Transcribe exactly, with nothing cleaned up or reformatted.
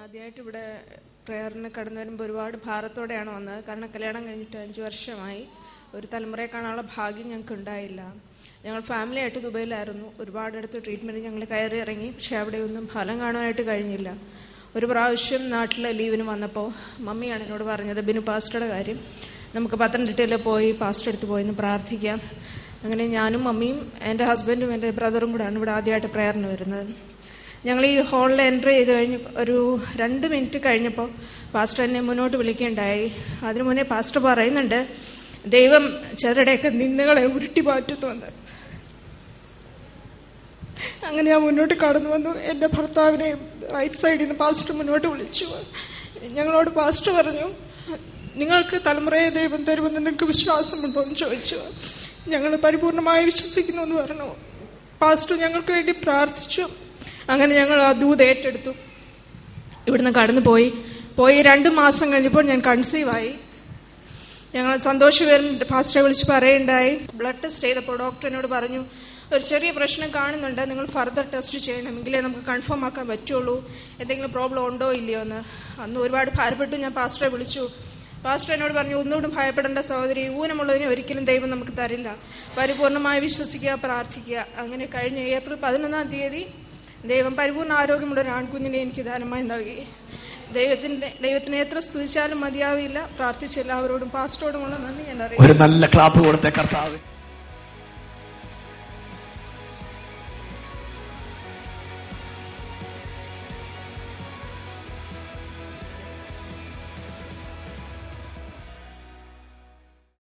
ആദ്യമായിട്ട് ഇവിടെ പ്രയറിന് കടന്നു വരുമ്പോൾ ഒരുപാട് ഭാരത്തോടെയാണ് വന്നത്. കാരണം കല്യാണം കഴിഞ്ഞിട്ട് അഞ്ച് വർഷമായി. ഒരു തലമുറയെ കാണാനുള്ള ഭാഗ്യം ഞങ്ങൾക്ക് ഉണ്ടായില്ല. ഞങ്ങൾ ഫാമിലി ആയിട്ട് ദുബൈയിലായിരുന്നു. ഒരുപാടടുത്ത് ട്രീറ്റ്മെൻറ്റ് ഞങ്ങൾ കയറി ഇറങ്ങി. പക്ഷെ അവിടെയൊന്നും ഫലം കാണാനായിട്ട് കഴിഞ്ഞില്ല. ഒരു പ്രാവശ്യം നാട്ടിലെ ലീവിന് വന്നപ്പോൾ മമ്മിയാണ് എന്നോട് പറഞ്ഞത്, ബിനു പാസ്റ്ററുടെ കാര്യം, നമുക്ക് പത്തനംതിട്ടയിൽ പോയി പാസ്റ്റർ അടുത്ത് പോയിന്ന് പ്രാർത്ഥിക്കാം. അങ്ങനെ ഞാനും മമ്മിയും എൻ്റെ ഹസ്ബൻഡും എൻ്റെ ബ്രദറും കൂടെയാണ് ഇവിടെ ആദ്യമായിട്ട് പ്രയറിന് വരുന്നത്. ഞങ്ങൾ ഈ ഹാളിൽ എൻട്രി ചെയ്ത് കഴിഞ്ഞ് ഒരു രണ്ട് മിനിറ്റ് കഴിഞ്ഞപ്പോൾ പാസ്റ്റർ എന്നെ മുന്നോട്ട് വിളിക്കുകയുണ്ടായി. അതിനു മുന്നേ പാസ്റ്റർ പറയുന്നുണ്ട്, ദൈവം ചിലരുടെയൊക്കെ നിന്ദകളെ ഉരുട്ടി മാറ്റുന്നുവെന്ന്. അങ്ങനെ ഞാൻ മുന്നോട്ട് കടന്നു വന്നു. എൻ്റെ ഭർത്താവിനെ റൈറ്റ് സൈഡിൽ നിന്ന് പാസ്റ്റർ മുന്നോട്ട് വിളിച്ചു. ഞങ്ങളോട് പാസ്റ്റർ പറഞ്ഞു, നിങ്ങൾക്ക് തലമുറയെ ദൈവം തരുമെന്ന് നിങ്ങൾക്ക് വിശ്വാസമുണ്ടോ എന്ന് ചോദിച്ചു. ഞങ്ങൾ പരിപൂർണമായി വിശ്വസിക്കുന്നു എന്ന് പറഞ്ഞു. പാസ്റ്റർ ഞങ്ങൾക്ക് വേണ്ടി പ്രാർത്ഥിച്ചു. അങ്ങനെ ഞങ്ങൾ ആ ദൂത് ഏറ്റെടുത്തു. ഇവിടുന്ന് കടന്നു പോയി പോയി രണ്ട് മാസം കഴിഞ്ഞപ്പോൾ ഞാൻ കൺസീവായി. ഞങ്ങൾ സന്തോഷപേരൻ പാസ്റ്ററെ വിളിച്ച് പറയുണ്ടായി. ബ്ലഡ് ടെസ്റ്റ് ചെയ്തപ്പോൾ ഡോക്ടർ എന്നോട് പറഞ്ഞു, ഒരു ചെറിയ പ്രശ്നം കാണുന്നുണ്ട്, നിങ്ങൾ ഫർദർ ടെസ്റ്റ് ചെയ്യണം, എങ്കിലേ നമുക്ക് കൺഫേം ആക്കാൻ പറ്റുള്ളൂ എന്തെങ്കിലും പ്രോബ്ലം ഉണ്ടോ ഇല്ലയോ എന്ന്. അന്ന് ഒരുപാട് ഭാരപ്പെട്ടു. ഞാൻ പാസ്റ്ററെ വിളിച്ചു. പാസ്റ്റർ എന്നോട് പറഞ്ഞു, ഒന്നുകൂടും ഭയപ്പെടേണ്ട സഹോദരി, ഊനമുള്ളതിനെ ഒരിക്കലും ദൈവം നമുക്ക് തരില്ല, പരിപൂർണമായി വിശ്വസിക്കുക, പ്രാർത്ഥിക്കുക. അങ്ങനെ കഴിഞ്ഞ ഏപ്രിൽ പതിനൊന്നാം തീയതി ദൈവം പരിപൂർണ്ണ ആരോഗ്യമുള്ള ഒരു ആൺകുഞ്ഞിനെ എനിക്ക് ദാനമായി നൽകി. ദൈവത്തിന്റെ ദൈവത്തിനെ എത്ര സ്തുതിച്ചാലും മതിയാവില്ല. പ്രാർത്ഥിച്ച എല്ലാവരോടും പാസ്റ്ററോടുമുള്ള നന്ദി ഞാൻ അറിയാം. ഒരു നല്ല ക്ലാപ്പ് കൊടുത്തേ കർത്താവ്.